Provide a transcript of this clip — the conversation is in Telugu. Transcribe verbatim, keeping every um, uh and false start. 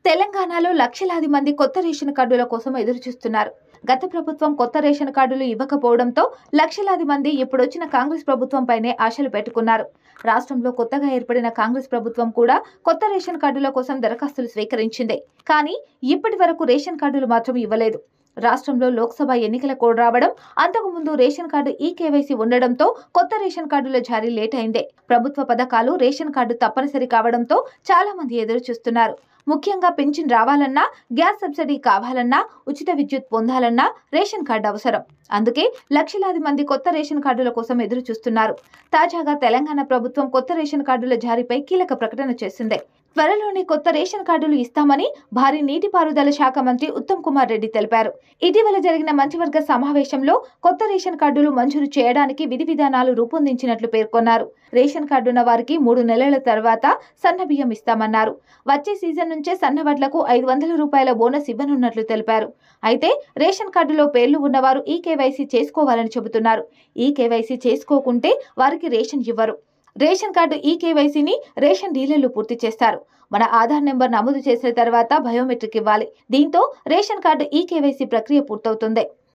తెలంగాణలో లక్షలాది మంది కొత్త రేషన్ కార్డుల కోసం ఎదురుచూస్తున్నారు. గత ప్రభుత్వం కొత్త రేషన్ కార్డులు ఇవ్వకపోవడంతో లక్షలాది మంది ఇప్పుడొచ్చిన కాంగ్రెస్ ప్రభుత్వంపైనే ఆశలు పెట్టుకున్నారు. రాష్ట్రంలో కొత్తగా ఏర్పడిన కాంగ్రెస్ ప్రభుత్వం కూడా కొత్త రేషన్ కార్డుల కోసం దరఖాస్తులు స్వీకరించింది. కానీ ఇప్పటి వరకు రేషన్ కార్డులు మాత్రం ఇవ్వలేదు. రాష్ట్రంలో లోక్సభ ఎన్నికల కోడ్ రావడం, అంతకుముందు రేషన్ కార్డు ఈ కేవైసీ ఉండడంతో కొత్త రేషన్ కార్డుల జారీ లేట్ అయిందే. ప్రభుత్వ పథకాలు రేషన్ కార్డు తప్పనిసరి కావడంతో చాలా మంది ఎదురు చూస్తున్నారు. ముఖ్యంగా పింఛన్ రావాలన్నా, గ్యాస్ సబ్సిడీ కావాలన్నా, ఉచిత విద్యుత్ పొందాలన్నా రేషన్ కార్డు అవసరం. అందుకే లక్షలాది మంది కొత్త రేషన్ కార్డుల కోసం ఎదురు చూస్తున్నారు. తాజాగా తెలంగాణ ప్రభుత్వం కొత్త రేషన్ కార్డుల జారీపై కీలక ప్రకటన చేసింది. త్వరలోనే కొత్త రేషన్ కార్డులు ఇస్తామని భారీ నీటిపారుదల శాఖ మంత్రి ఉత్తమ్ కుమార్ రెడ్డి తెలిపారు. ఇటీవల జరిగిన మంత్రివర్గ సమావేశంలో కొత్త రేషన్ కార్డులు మంజూరు చేయడానికి విధి విధానాలు రూపొందించినట్లు పేర్కొన్నారు. రేషన్ కార్డున్న వారికి మూడు నెలల తర్వాత సన్న బియ్యం ఇస్తామన్నారు. వచ్చే సీజన్ నుంచే సన్నవడ్లకు ఐదు వందల రూపాయల బోనస్ ఇవ్వనున్నట్లు తెలిపారు. అయితే రేషన్ కార్డులో పేర్లు ఉన్నవారు ఈ కేవైసీ చేసుకోవాలని చెబుతున్నారు. ఈ కేవైసీ చేసుకోకుంటే వారికి రేషన్ ఇవ్వరు. రేషన్ కార్డు ఈ కేవైసీని రేషన్ డీలర్లు పూర్తి చేస్తారు. మన ఆధార్ నెంబర్ నమోదు చేసిన తర్వాత బయోమెట్రిక్ ఇవ్వాలి. దీంతో రేషన్ కార్డు ఈ కేవైసీ ప్రక్రియ పూర్తవుతుంది.